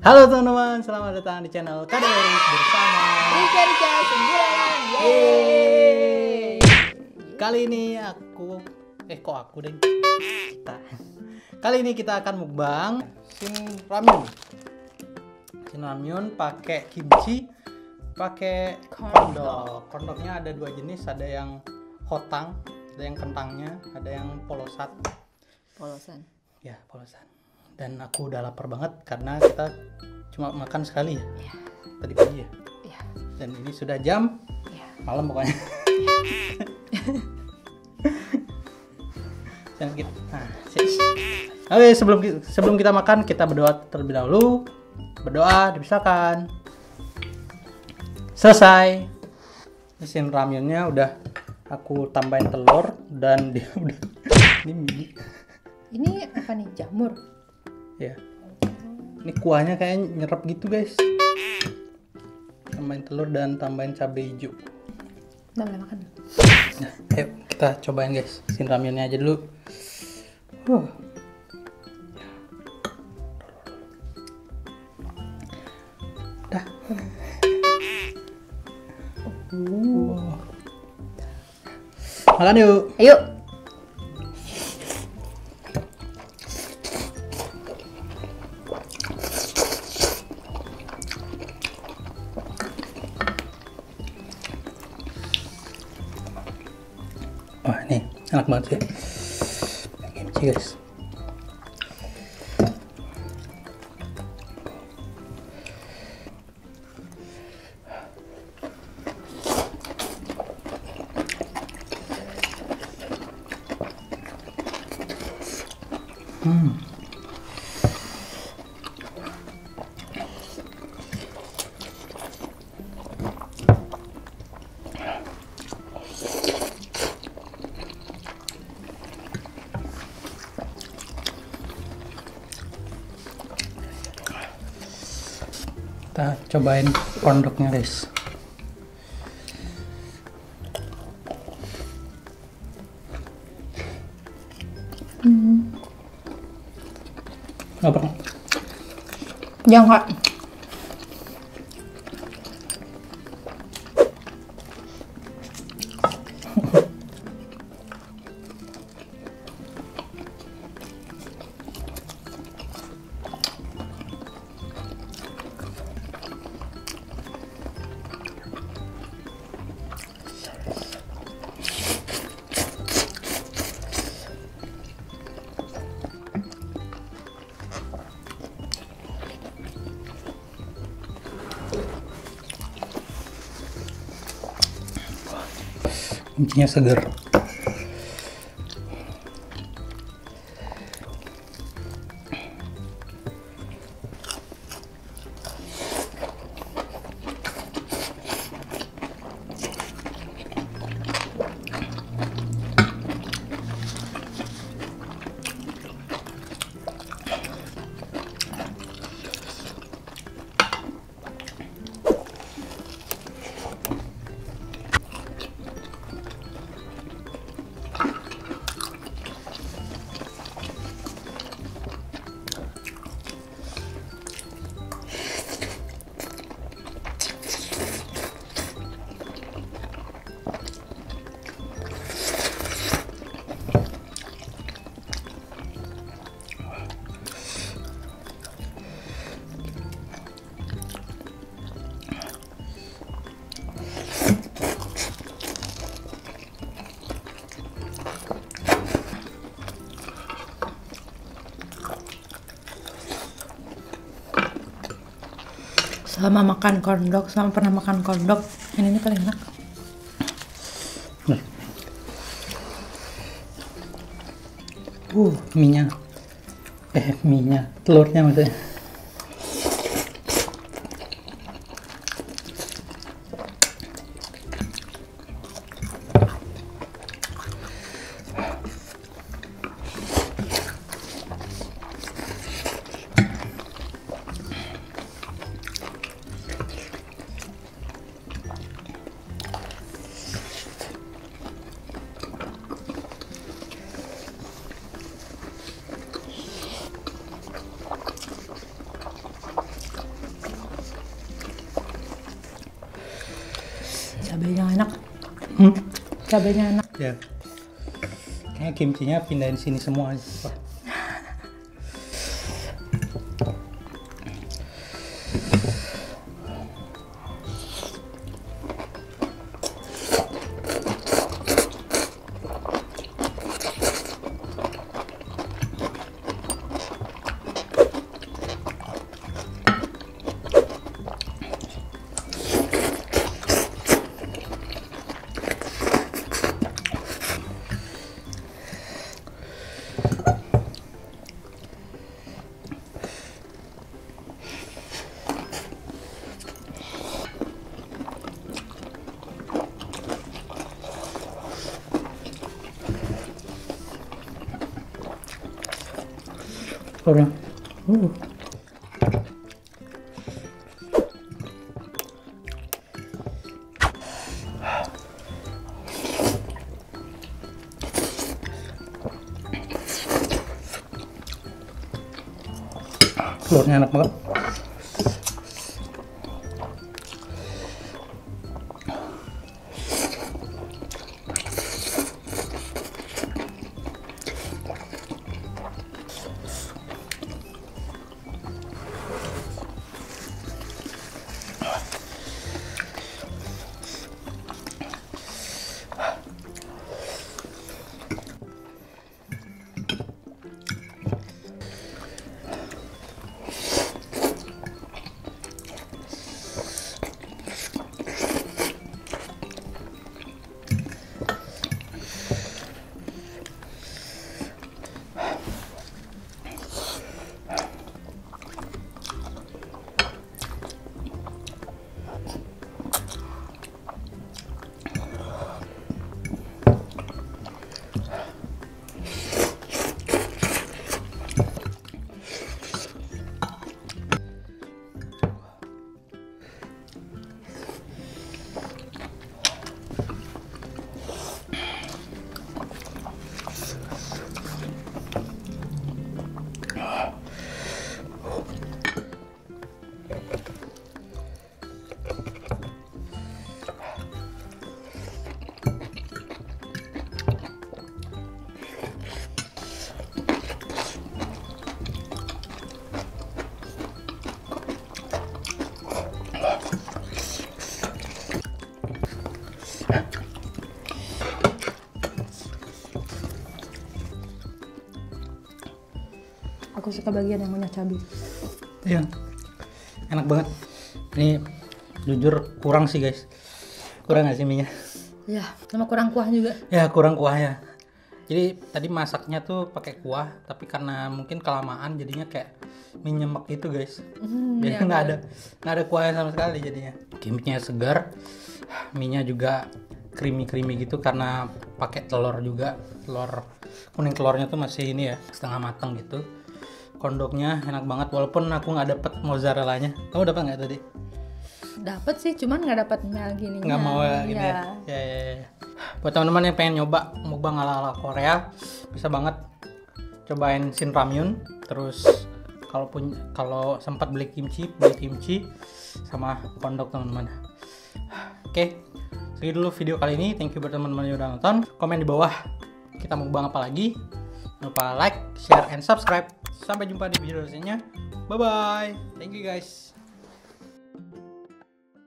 Halo teman-teman, selamat datang di channel KDRI bersama Rika Sembilan. Yeay. Kali ini Kali ini kita akan mukbang Shin ramyun pakai kimchi, pakai kondok. Kondoknya ada dua jenis, ada yang hotang, ada yang kentangnya, ada yang polosan. Ya, polosan. Dan aku udah lapar banget karena kita cuma makan sekali ya. Tadi pagi ya. Iya. Dan ini sudah jam malam pokoknya. Oke, sebelum kita makan, kita berdoa terlebih dahulu. Berdoa dipisahkan. Selesai. Mesin ramyunnya udah aku tambahin telur dan dia udah ini mie. Ini apa nih, jamur? Ya. Ini kuahnya kayak nyerap gitu, guys. Tambahin telur dan tambahin cabai hijau. Udah boleh makan. Nah, ayo kita cobain, guys. Mesin ramyunnya aja dulu. Dah. Makan yuk. Ayo. Wah, ini enak banget sih. Kimchi, guys. Kita cobain kondoknya, guys. Apa? Jangan, Kak. Kimchinya seger. Selama pernah makan kondok, ini paling enak. Telurnya maksudnya. cabenya enak. Ya. Kayaknya kimchinya pindahin sini semua. Orang. Telurnya enak banget. Aku suka bagian yang banyak cabai. Iya, enak banget. Ini jujur kurang sih guys. Kurang nggak sih minyak? Ya, sama kurang kuah juga. Ya kurang kuahnya. Jadi tadi masaknya tuh pakai kuah, tapi karena mungkin kelamaan jadinya kayak mie nyemek gitu guys. Jadi ya, nggak ada kuahnya sama sekali jadinya. Kimchinya segar, mie-nya juga creamy gitu karena pakai telur juga. Telur kuning, telurnya tuh masih ini ya, setengah matang gitu. Kondoknya enak banget walaupun aku nggak dapet mozzarellanya. Kamu dapat nggak tadi? Dapat sih, cuman nggak dapat gini. Nggak mau gini ya. Ya. Buat teman-teman yang pengen nyoba mukbang ala Korea, bisa banget cobain Shin Ramyun. Terus kalau sempat beli kimchi sama kondok teman-teman. Oke, segitu dulu video kali ini. Thank you buat teman-teman yang udah nonton. Komen di bawah kita mukbang apa lagi. Jangan lupa like, share, and subscribe. Sampai jumpa di video selanjutnya. Bye bye. Thank you guys.